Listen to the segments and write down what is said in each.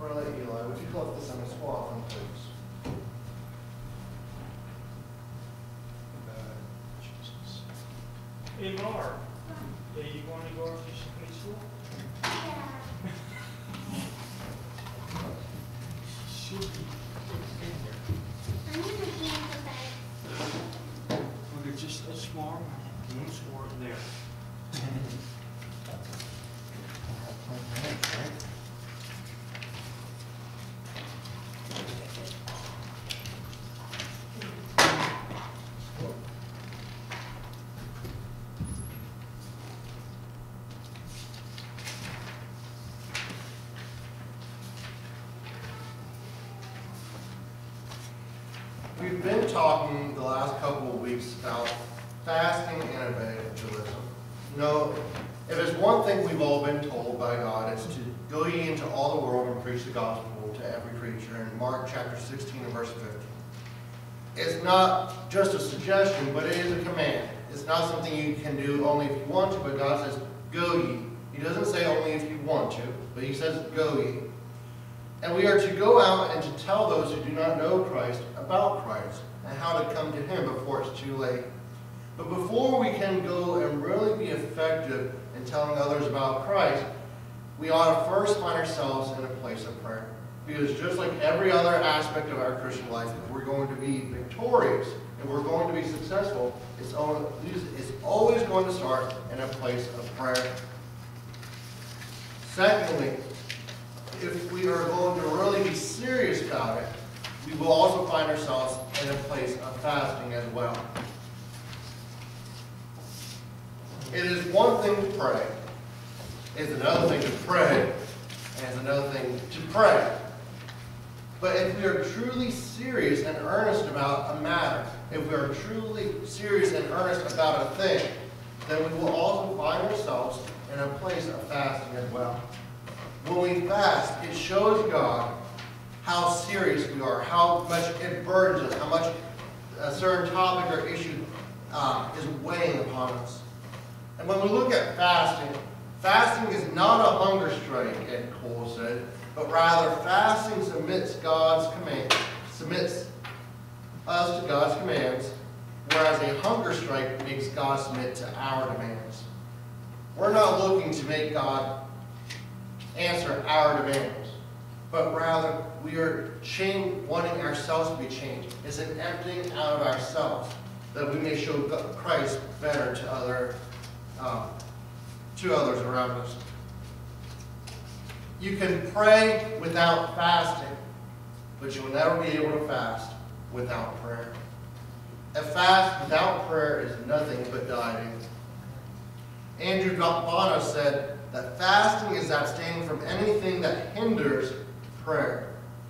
Brother Eli, would you call up the Sunday school offering, please? Jesus. Hey, Mark. Yeah, you want to go to Sunday school? Should be in there. I'm going to hand the bag. Okay, just a small one store there. We've been talking the last couple of weeks about fasting and evangelism. You know, if there's one thing we've all been told by God, it's to go ye into all the world and preach the gospel to every creature in Mark chapter 16 and verse 15. It's not just a suggestion, but it is a command. It's not something you can do only if you want to, but God says, go ye. He doesn't say only if you want to, but he says, go ye. And we are to go out and to tell those who do not know Christ about Christ and how to come to him before it's too late. But before we can go and really be effective in telling others about Christ, we ought to first find ourselves in a place of prayer. Because just like every other aspect of our Christian life, if we're going to be victorious, if we're going to be successful, it's always going to start in a place of prayer. Secondly, if we are going to really be serious about it, we will also find ourselves in a place of fasting as well. It is one thing to pray. It's another thing to pray. And it's another thing to pray. But if we are truly serious and earnest about a matter, if we are truly serious and earnest about a thing, then we will also find ourselves in a place of fasting as well. When we fast, it shows God how serious we are, how much it burdens us, how much a certain topic or issue is weighing upon us. And when we look at fasting, fasting is not a hunger strike, as Cole said, but rather fasting submits us to God's commands, whereas a hunger strike makes God submit to our demands. We're not looking to make God answer our demands, but rather we are wanting ourselves to be changed. It's an emptying out of ourselves that we may show Christ better to others around us. You can pray without fasting, but you will never be able to fast without prayer. A fast without prayer is nothing but dieting. Andrew Bono said that fasting is abstaining from anything that hinders prayer.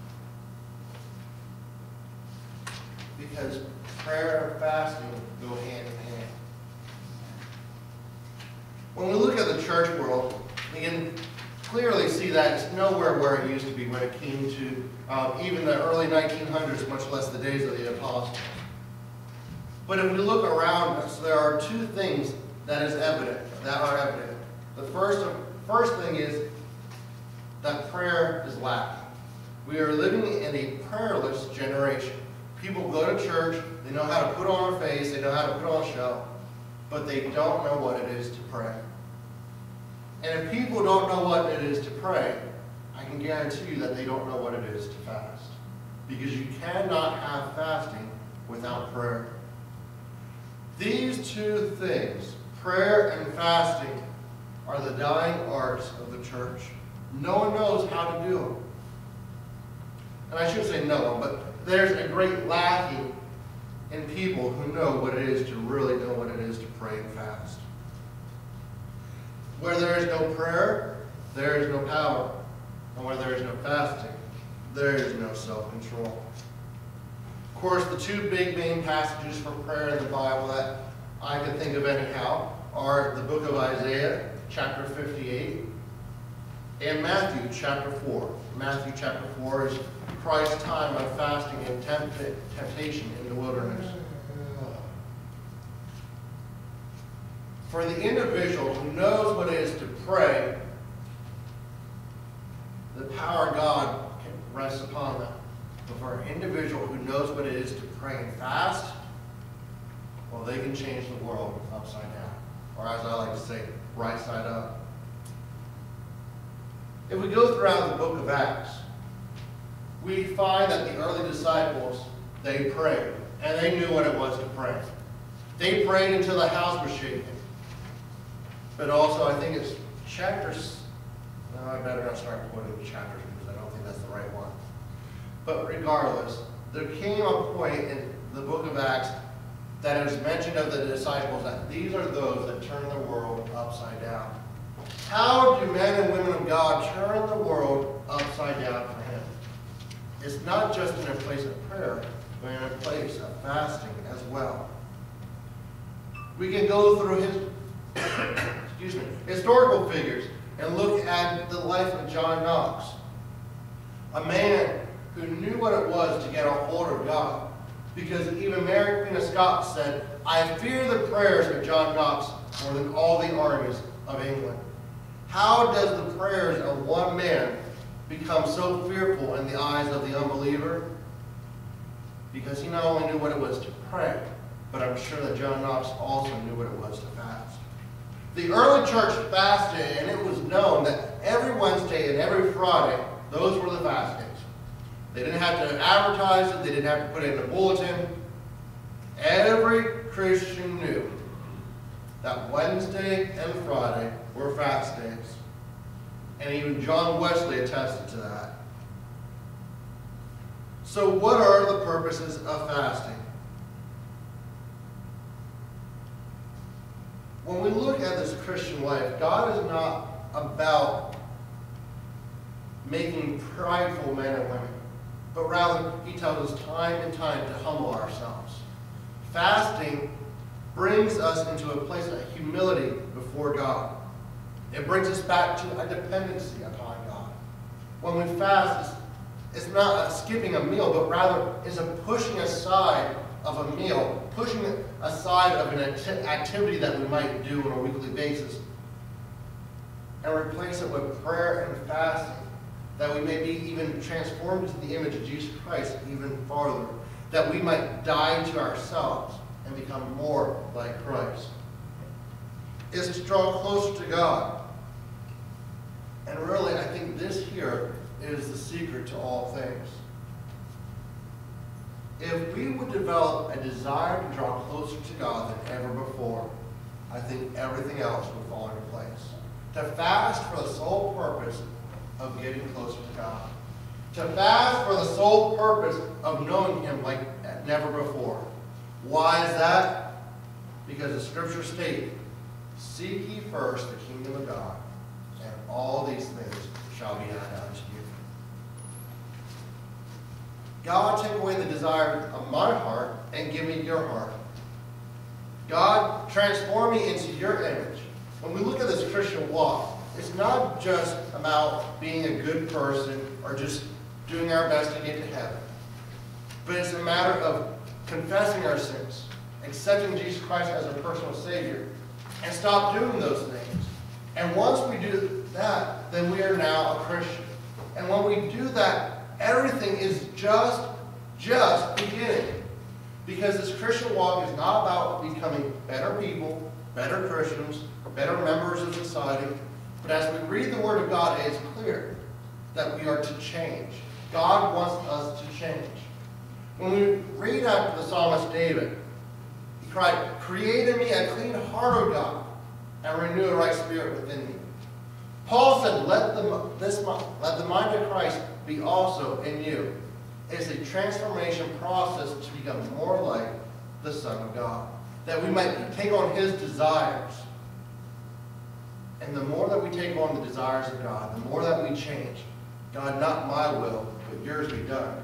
Because prayer and fasting go hand in hand. When we look at the church world, we can clearly see that it's nowhere where it used to be when it came to even the early 1900s, much less the days of the apostles. But if we look around us, there are two things that are evident. The first thing is that prayer is lacking. We are living in a prayerless generation. People go to church, they know how to put on a face, they know how to put on a show, but they don't know what it is to pray. And if people don't know what it is to pray, I can guarantee you that they don't know what it is to fast. Because you cannot have fasting without prayer. These two things, prayer and fasting, are the dying arts of the church. No one knows how to do them. And I shouldn't say no one, but there's a great lacking in people who know what it is to really know what it is to pray and fast. Where there is no prayer, there is no power. And where there is no fasting, there is no self-control. Of course, the two big main passages for prayer in the Bible that I can think of anyhow are the book of Isaiah, chapter 58, and Matthew, chapter 4. Matthew, chapter 4 is Christ's time of fasting and temptation in the wilderness. For the individual who knows what it is to pray, the power of God can rest upon them. But for an individual who knows what it is to pray and fast, well, they can change the world upside down. Or as I like to say, right side up. If we go throughout the book of Acts, we find that the early disciples, they prayed. And they knew what it was to pray. They prayed until the house was shaken. But also, I think it's chapters. No, I better not start quoting chapters because I don't think that's the right one. But regardless, there came a point in the book of Acts that it was mentioned of the disciples that these are those that turn the world upside down. How do men and women of God turn the world upside down for Him? It's not just in a place of prayer, but in a place of fasting as well. We can go through his historical figures and look at the life of John Knox, a man who knew what it was to get a hold of God. Because even Mary Queen of Scots said, "I fear the prayers of John Knox more than all the armies of England." How does the prayers of one man become so fearful in the eyes of the unbeliever? Because he not only knew what it was to pray, but I'm sure that John Knox also knew what it was to fast. The early church fasted, and it was known that every Wednesday and every Friday, those were the fast days. They didn't have to advertise it. They didn't have to put it in a bulletin. Every Christian knew that Wednesday and Friday were fast days. And even John Wesley attested to that. So what are the purposes of fasting? When we look at this Christian life, God is not about making prideful men and women, but rather He tells us time and time to humble ourselves. Fasting brings us into a place of humility before God. It brings us back to a dependency upon God. When we fast, it's not a skipping a meal, but rather it's a pushing aside of a meal, pushing aside of an activity that we might do on a weekly basis, and replace it with prayer and fasting, that we may be even transformed into the image of Jesus Christ even farther, that we might die to ourselves and become more like Christ. Is to draw closer to God. And really, I think this here is the secret to all things. If we would develop a desire to draw closer to God than ever before, I think everything else would fall into place. To fast for the sole purpose of getting closer to God. To fast for the sole purpose of knowing Him like never before. Why is that? Because the scriptures state, "Seek ye first the kingdom of God, and all these things shall be added unto you." God, take away the desire of my heart and give me your heart. God, transform me into your image. When we look at this Christian walk, it's not just about being a good person or just doing our best to get to heaven. But it's a matter of confessing our sins, accepting Jesus Christ as our personal Savior, and stop doing those things. And once we do that, then we are now a Christian. And when we do that, everything is just beginning. Because this Christian walk is not about becoming better people, better Christians, better members of society. But as we read the Word of God, it is clear that we are to change. God wants us to change. When we read after the psalmist David, he cried, "Create in me a clean heart, O God, and renew a right spirit within me." Paul said, let the mind of Christ be also in you. It's a transformation process to become more like the Son of God, that we might take on His desires. And the more that we take on the desires of God, the more that we change. God, not my will, but yours be done.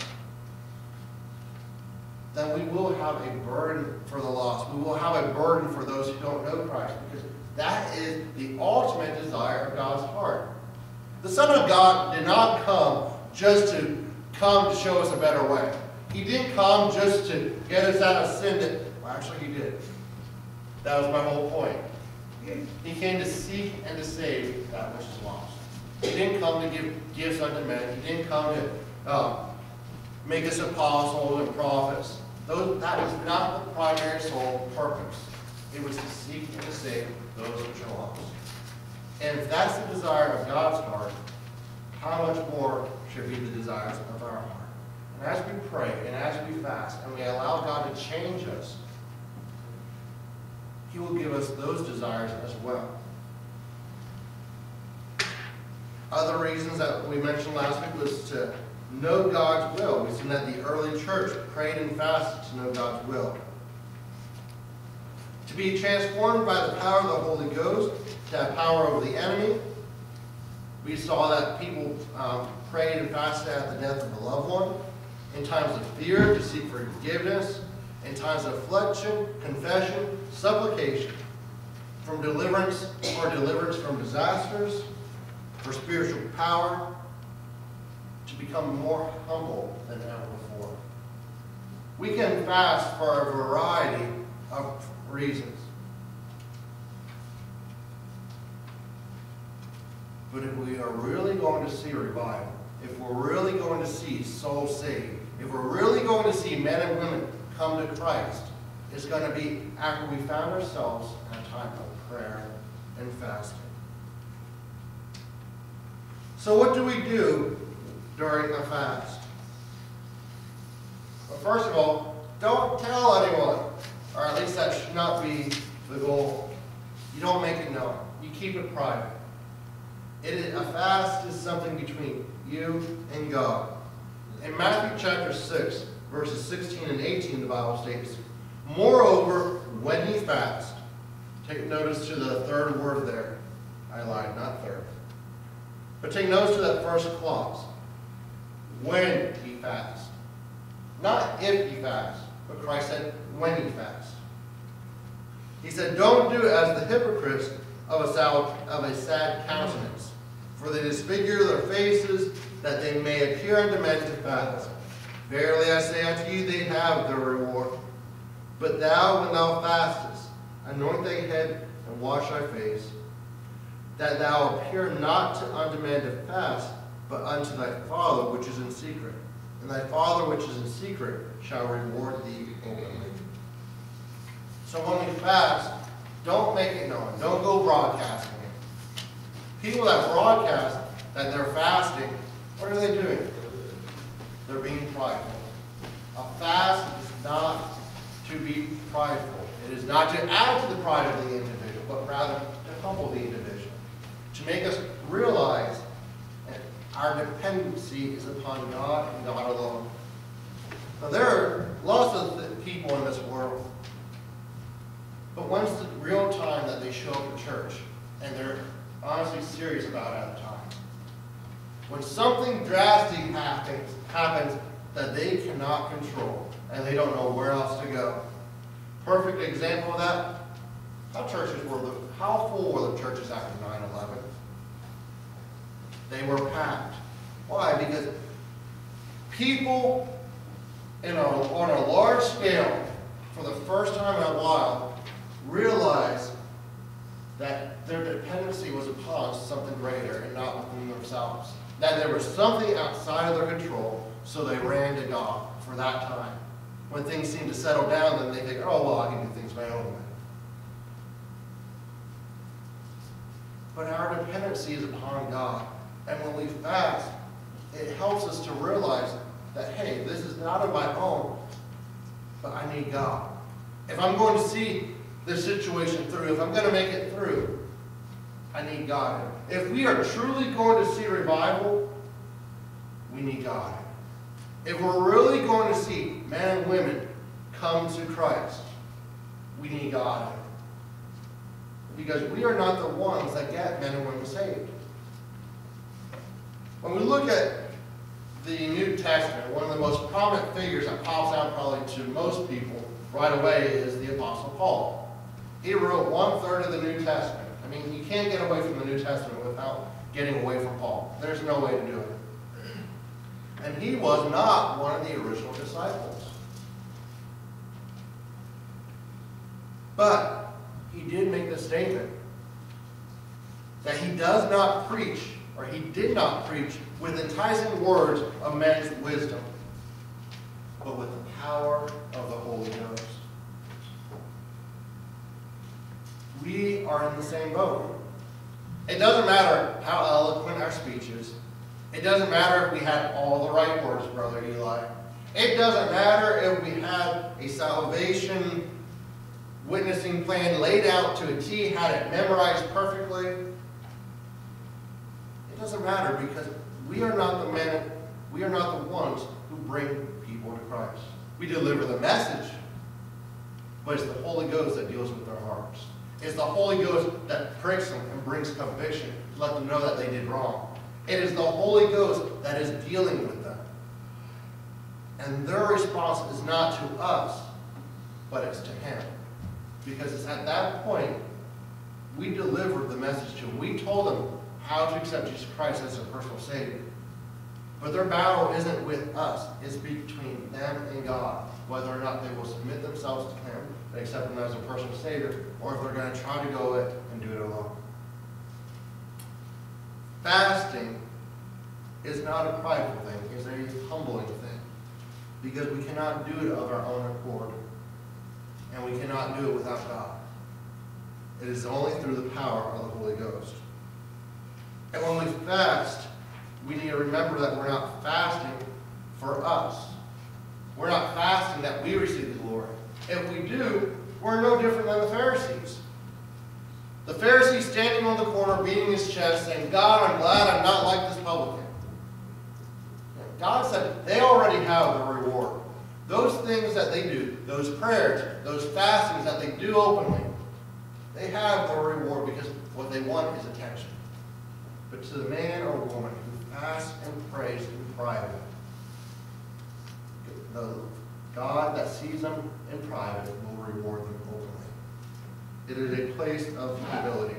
Then we will have a burden for the lost. We will have a burden for those who don't know Christ, because that is the ultimate desire of God's heart. The Son of God did not come just to show us a better way. He didn't come just to get us out of sin. Well, actually, He did. That was my whole point. He came to seek and to save that which is lost. He didn't come to give gifts unto men. He didn't come to make us apostles and prophets. That was not the primary sole purpose. It was to seek and to save those which are lost. And if that's the desire of God's heart, how much more should be the desires of our heart? And as we pray and as we fast and we allow God to change us, He will give us those desires as well. Other reasons that we mentioned last week was to know God's will. We've seen that the early church prayed and fasted to know God's will. To be transformed by the power of the Holy Ghost, to have power over the enemy. We saw that people prayed and fasted at the death of a loved one. In times of fear, to seek forgiveness. In times of affliction, confession, supplication. For deliverance from disasters. For spiritual power. To become more humble than ever before. We can fast for a variety of reasons. But if we are really going to see revival, if we're really going to see souls saved, if we're really going to see men and women come to Christ, it's going to be after we found ourselves in a time of prayer and fasting. So what do we do during a fast? Well, first of all, don't tell anyone, or at least that should not be the goal. You don't make it known. You keep it private. A fast is something between you and God. In Matthew chapter 6, verses 16 and 18, the Bible states, "Moreover, when ye fast," take notice to the third word there. I lied, not third. But take notice to that first clause. When ye fast. Not if ye fast, but Christ said, when ye fast. He said, don't do as the hypocrites of a sad countenance, for they disfigure their faces, that they may appear unto men to fast. Verily I say unto you, they have their reward. But thou, when thou fastest, anoint thy head and wash thy face, that thou appear not unto men to fast, but unto thy Father which is in secret. And thy Father which is in secret shall reward thee openly. So when we fast, don't make it known. Don't go broadcasting it. People that broadcast that they're fasting, what are they doing? They're being prideful. A fast is not to be prideful. It is not to add to the pride of the individual, but rather to humble the individual. To make us realize that our dependency is upon God and God alone. Now there are lots of people in this world, but when's the real time that they show up at church and they're honestly serious about it at the time? When something drastic happens that they cannot control and they don't know where else to go. Perfect example of that, how full were the churches after 9/11? They were packed. Why? Because people on a large scale, for the first time in a while, realized that their dependency was upon something greater and not within themselves. That there was something outside of their control, so they ran to God for that time. When things seemed to settle down, then they think, oh, well, I can do things my own way. But our dependency is upon God. And when we fast, it helps us to realize that, hey, this is not of my own, but I need God. If I'm going to see this situation through, if I'm going to make it through, I need God. If we are truly going to see revival, we need God. If we're really going to see men and women come to Christ, we need God. Because we are not the ones that get men and women saved. When we look at the New Testament, one of the most prominent figures that pops out probably to most people right away is the Apostle Paul. He wrote 1/3 of the New Testament. I mean, you can't get away from the New Testament without getting away from Paul. There's no way to do it. And he was not one of the original disciples. But he did make the statement that he does not preach or he did not preach with enticing words of man's wisdom, but with the power of the Holy Ghost. We are in the same boat. It doesn't matter how eloquent our speech is. It doesn't matter if we had all the right words, Brother Eli. It doesn't matter if we had a salvation witnessing plan laid out to a T, had it memorized perfectly. It doesn't matter, because we are not the men, we are not the ones who bring people to Christ. We deliver the message, but it's the Holy Ghost that deals with their hearts. It's the Holy Ghost that pricks them and brings conviction to let them know that they did wrong. It is the Holy Ghost that is dealing with them. And their response is not to us, but it's to Him. Because it's at that point we delivered the message to them. We told them how to accept Jesus Christ as their personal Savior. But their battle isn't with us. It's between them and God, whether or not they will submit themselves to Him and accept Him as their personal Savior, or if they're going to try to go it and do it alone. Fasting is not a prideful thing. It's a humbling thing. Because we cannot do it of our own accord. And we cannot do it without God. It is only through the power of the Holy Ghost. And when we fast, we need to remember that we're not fasting for us. We're not fasting that we receive the glory. If we do, we're no different than the Pharisees. The Pharisee standing on the corner, beating his chest, saying, God, I'm glad I'm not like this publican. God said they already have the reward. Those things that they do, those prayers, those fastings that they do openly, they have the reward, because what they want is attention. But to the man or woman who fasts and prays in private, the God that sees them in private will reward them openly. It is a place of humility.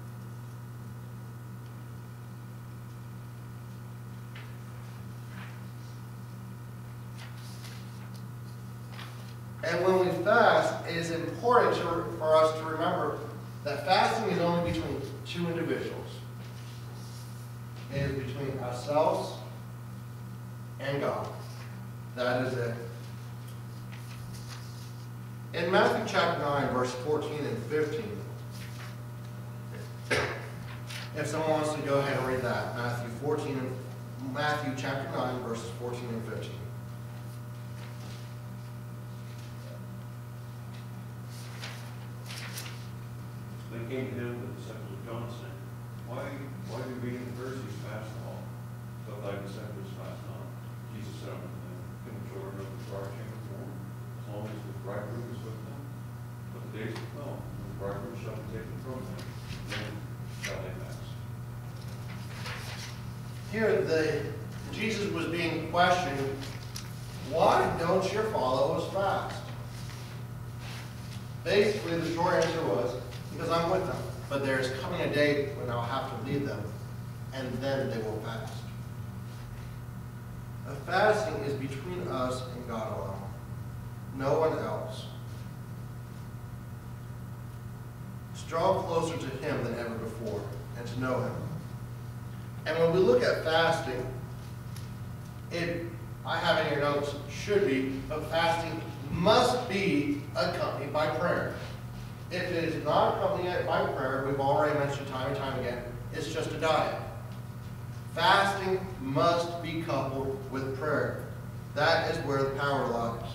And when we fast, it is important for us to remember that fasting is only between two individuals. It is between ourselves and God. That is it. In Matthew chapter 9, verse 14 and 15, if someone wants to go ahead and read that, Matthew chapter 9, verses 14 and 15. They came to him, the disciples of John, saying, Why do we and the Pharisees fast and all, but thy disciples fast not? Jesus said unto them, Can the children of the fire chamber warm, as long as the bridegroom is with them? But the days will come, when the bridegroom shall be taken from them, then shall they fast. Here, Jesus was being questioned, why don't your followers fast? Basically, the short answer was, because I'm with them. But there is coming a day when I'll have to leave them, and then they will fast. A fasting is between us and God alone. No one else. To draw closer to Him than ever before, and to know Him. And when we look at fasting, I have in your notes, should be, but fasting must be accompanied by prayer. If it is not accompanied by prayer, we've already mentioned time and time again, it's just a diet. Fasting must be coupled with prayer. That is where the power lies.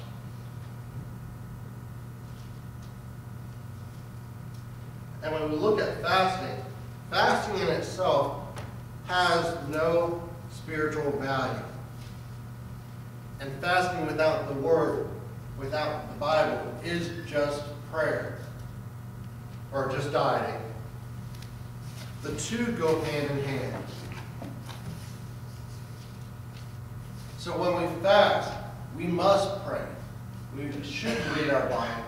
And when we look at fasting, fasting in itself has no spiritual value. And fasting without the Word, without the Bible, is just prayer. Or just dieting. The two go hand in hand. So when we fast, we must pray. We should read our Bible.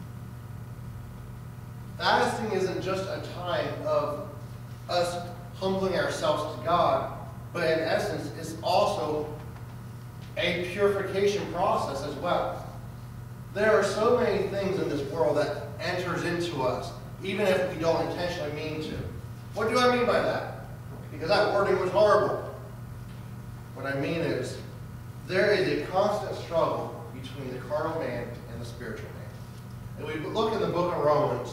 Fasting isn't just a time of us humbling ourselves to God, but in essence, it's also a purification process as well. There are so many things in this world that enters into us, even if we don't intentionally mean to. What do I mean by that? because that wording was horrible. What I mean is, there is a constant struggle between the carnal man and the spiritual man. And we look in the book of Romans.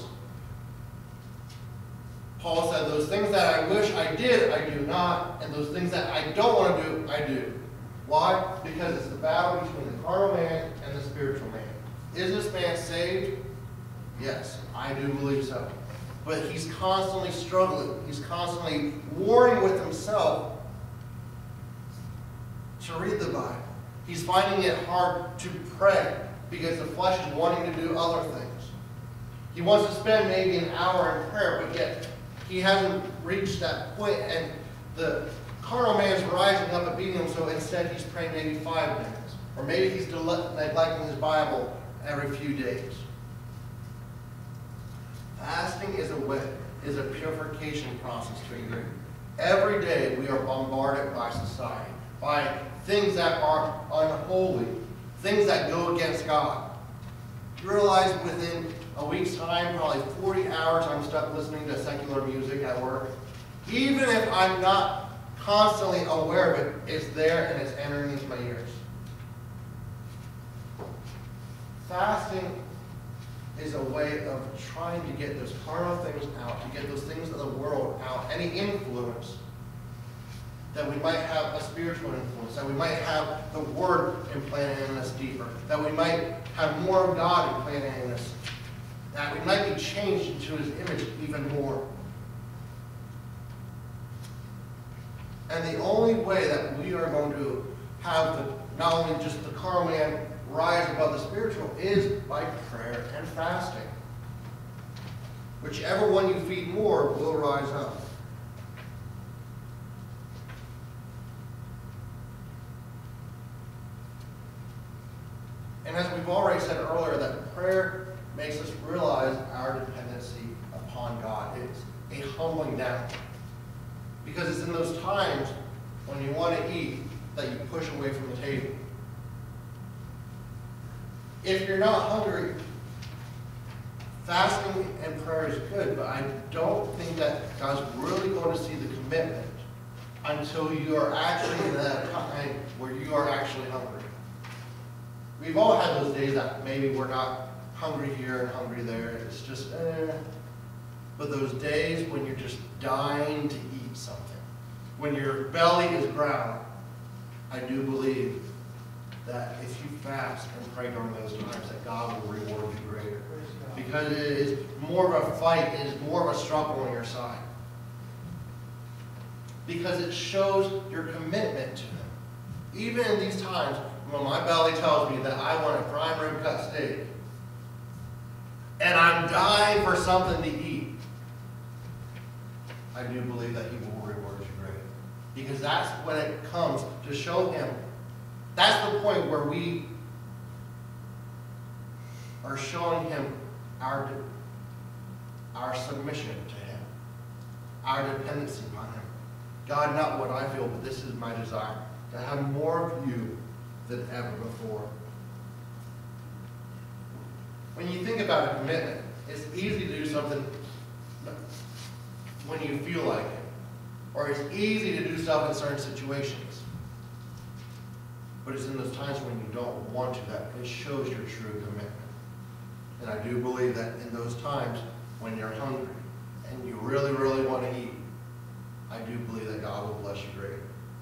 Paul said, those things that I wish I did, I do not. And those things that I don't want to do, I do. Why? Because it's the battle between the carnal man and the spiritual man. Is this man saved? Yes, I do believe so. But he's constantly struggling. He's constantly warring with himself to read the Bible. He's finding it hard to pray because the flesh is wanting to do other things. He wants to spend maybe an hour in prayer, but yet he hasn't reached that point, and the carnal man is rising up and beating him, so instead he's praying maybe 5 minutes. Or maybe he's neglecting his Bible every few days. Fasting is a purification process to a degree. Every day we are bombarded by society, by things that are unholy, things that go against God. You realize within a week's time, probably 40 hours, I'm stuck listening to secular music at work. Even if I'm not constantly aware of it, it's there and it's entering into my ears. Fasting is a way of trying to get those carnal things out, to get those things of the world out, any influence, that we might have a spiritual influence, that we might have the Word implanted in us deeper, that we might have more of God implanted in us, that we might be changed into His image even more. And the only way that we are going to have not only just the carnal man rise above the spiritual is by prayer and fasting. Whichever one you feed more will rise up. And as we've already said earlier, that prayer makes us realize our dependency upon God. It's a humbling down. Because it's in those times when you want to eat that you push away from the table. If you're not hungry, fasting and prayer is good, but I don't think that God's really going to see the commitment until you are actually in that time where you are actually hungry. We've all had those days that maybe we're not hungry here and hungry there. It's just, But those days when you're just dying to eat something, when your belly is ground, I do believe that if you fast and pray during those times, that God will reward you greater. Because it is more of a fight, it is more of a struggle on your side. Because it shows your commitment to Him. Even in these times when my belly tells me that I want a prime rib cut steak, and I'm dying for something to eat, I do believe that He will reward you greater. Because that's when it comes to show Him. That's the point where we are showing Him our submission to Him, our dependency upon Him. God, not what I feel, but this is my desire, to have more of You than ever before. When you think about a commitment, it's easy to do something when you feel like it, or it's easy to do stuff in certain situations. But it's in those times when you don't want to that it shows your true commitment. And I do believe that in those times when you're hungry and you really, really want to eat, I do believe that God will bless you greater.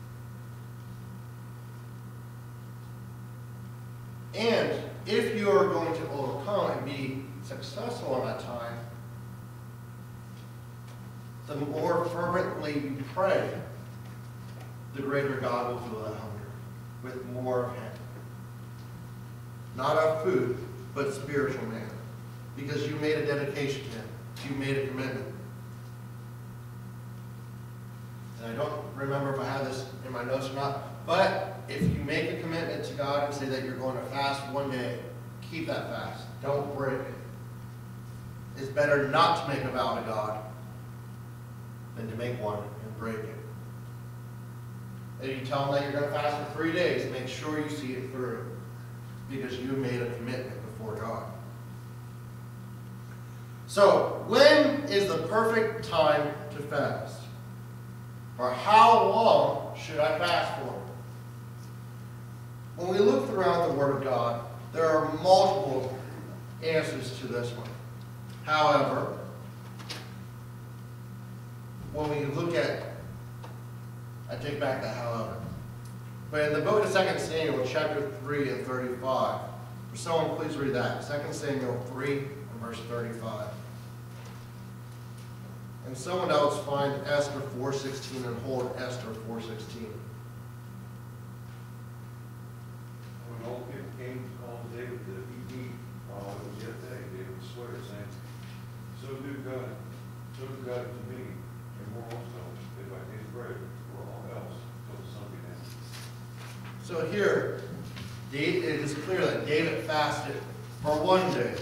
And if you are going to overcome and be successful in that time, the more fervently you pray, the greater God will feel that hunger with more of Him. Not of food, but spiritual manner. Because you made a dedication to Him. You made a commitment. And I don't remember if I have this in my notes or not, but if you make a commitment to God and say that you're going to fast one day, keep that fast. Don't break it. It's better not to make a vow to God than to make one and break it. If you tell Him that you're going to fast for 3 days, make sure you see it through, because you made a commitment before God. So, when is the perfect time to fast? Or how long should I fast for? When we look throughout the Word of God, there are multiple answers to this one. However, when we look at, I take back that however. But in the book of 2 Samuel, chapter 3 and 35, for someone please read that. 2 Samuel 3 and verse 35. And someone else find Esther 4:16 and hold Esther 4:16. When all people came to call David to eat meat, while it was yet day, David swore, saying, so do God to me, and more also, if I taste bread, or all else, till the sun be down. So here, it is clear that David fasted for one day.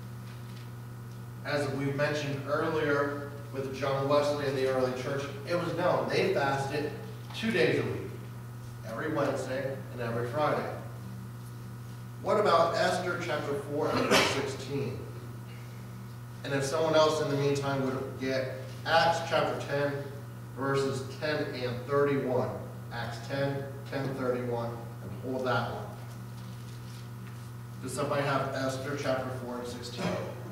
As we mentioned earlier with John Wesley in the early church, it was known they fasted 2 days a week, every Wednesday and every Friday. What about Esther chapter 4 and verse 16? And if someone else in the meantime would get Acts chapter 10, verses 10 and 31. Acts 10, 10, 31, and hold that one. Does somebody have Esther chapter 4 and 16?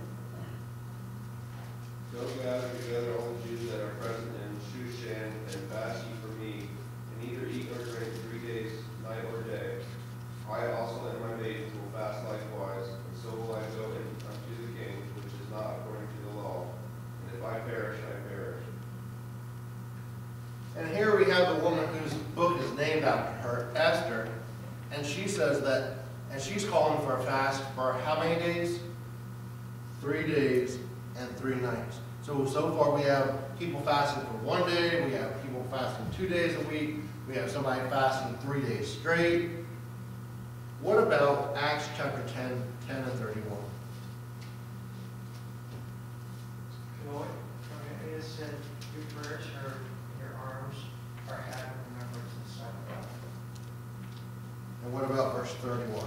Go gather together all the Jews that are present in Shushan, and fast ye for me, and neither eat nor drink 3 days, night or day. I also and my maidens will fast likewise, and so will I go in unto the king, which is not according to the law. And if I perish, I perish. And here we have the woman whose book is named after her, Esther, and she says that, and she's calling for a fast for how many days? 3 days and 3 nights. So far we have people fasting for 1 day, we have people fasting 2 days a week, we have somebody fasting 3 days straight. What about Acts chapter 10, 10 and 31? Lord, it is said, your prayers heard, your arms are had in remembrance in the sight of God. And what about verse 31? You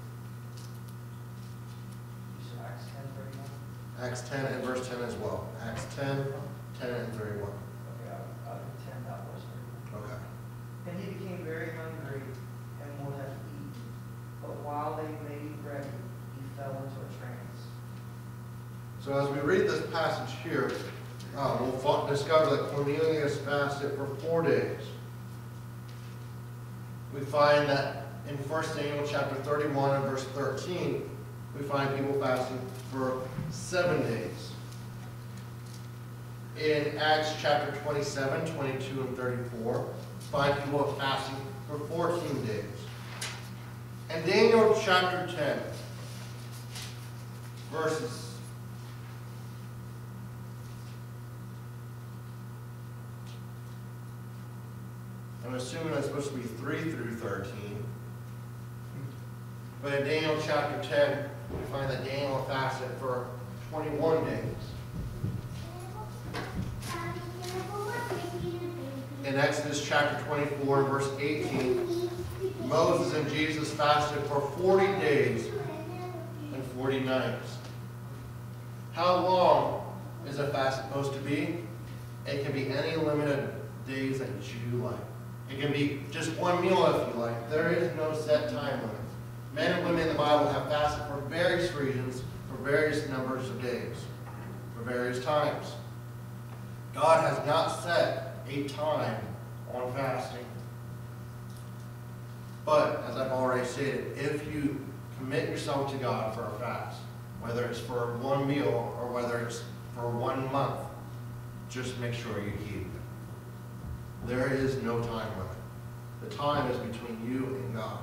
said Acts 10:31? Acts 10 and verse 10 as well. Acts 10, 10 and 31. Okay, I'll do 10, that was 31. Okay. And he became very hungry and would have eaten. But while they made ready, he fell into a trance. So as we read this passage here, we'll discover that Cornelius fasted for 4 days. We find that in 1 Samuel chapter 31 and verse 13, we find people fasting for 7 days. In Acts chapter 27, 22, and 34, find people fasting for 14 days. And Daniel chapter 10, verses I'm assuming it's supposed to be 3 through 13. But in Daniel chapter 10, we find that Daniel fasted for 21 days. In Exodus chapter 24, verse 18, Moses and Jesus fasted for 40 days and 40 nights. How long is a fast supposed to be? It can be any limited days that you like. It can be just one meal if you like. There is no set time limit. Men and women in the Bible have fasted for various reasons, for various numbers of days, for various times. God has not set a time on fasting. But, as I've already stated, if you commit yourself to God for a fast, whether it's for one meal or whether it's for 1 month, just make sure you keep it. There is no time limit. The time is between you and God.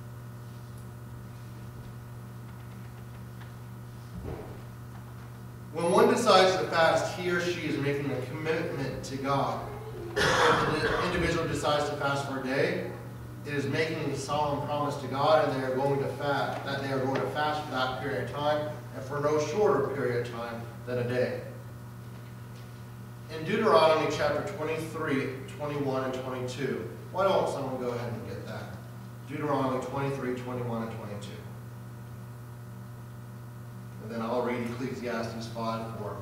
When one decides to fast, he or she is making a commitment to God. If the individual decides to fast for a day, it is making a solemn promise to God, and they are going to fast, that they are going to fast for that period of time, and for no shorter period of time than a day. In Deuteronomy chapter 23, 21, and 22, why don't someone go ahead and get that? Deuteronomy 23, 21, and 22. And then I'll read Ecclesiastes 5, 4.